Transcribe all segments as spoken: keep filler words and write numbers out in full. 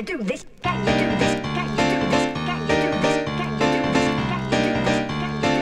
do this? Can you do this? Can you do this? Can you do this? Can you do this? Can you do this? Can you do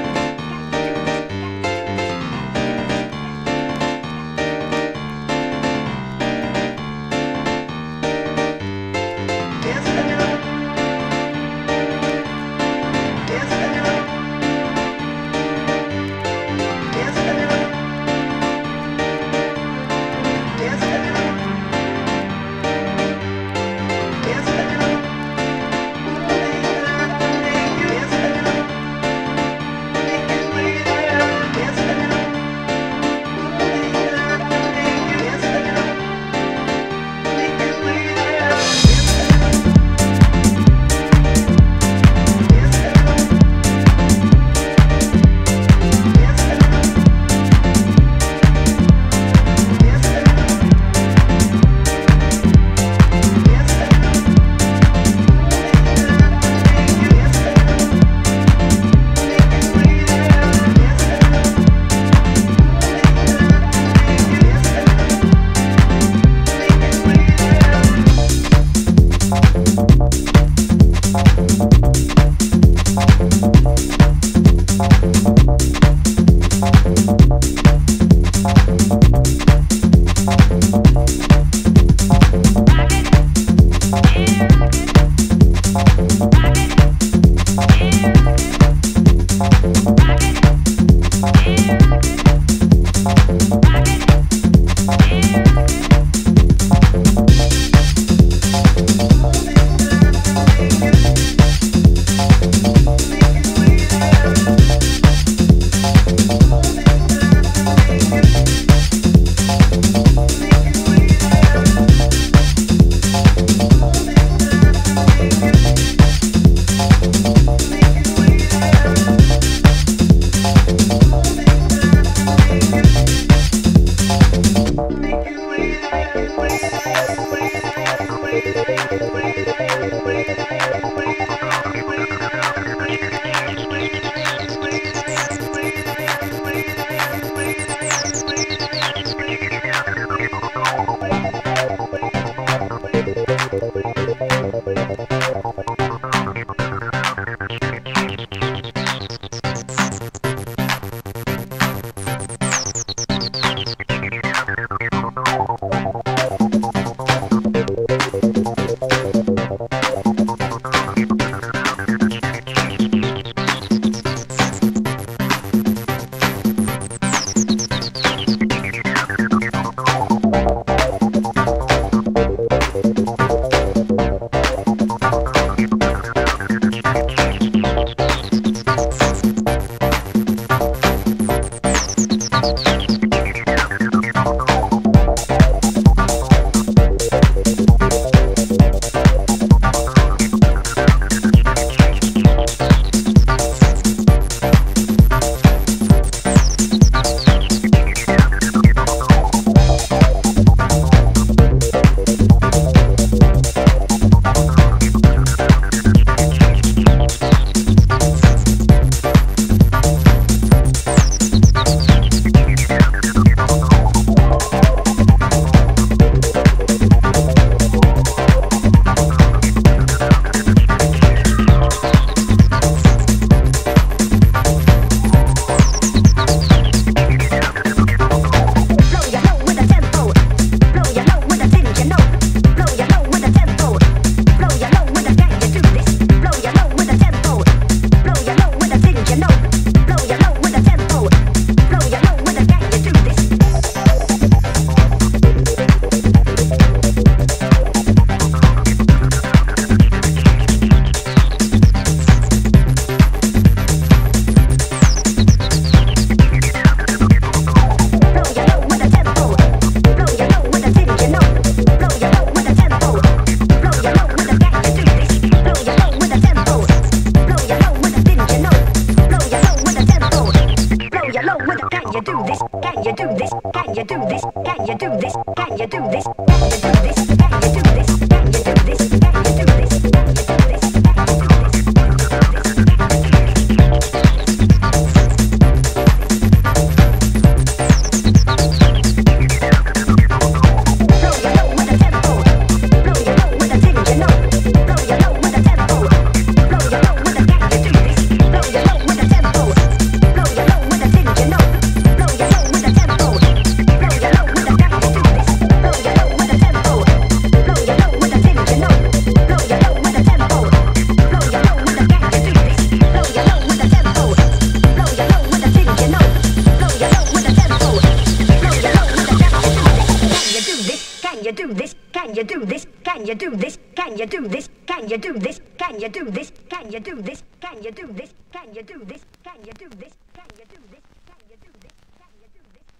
you do this? Can you do this? Can you do this? Can you do this? Can you do this? Can you do this? Can you do this? Can you do this? Can you do this? Can you do this? Can you do this? Can you do this?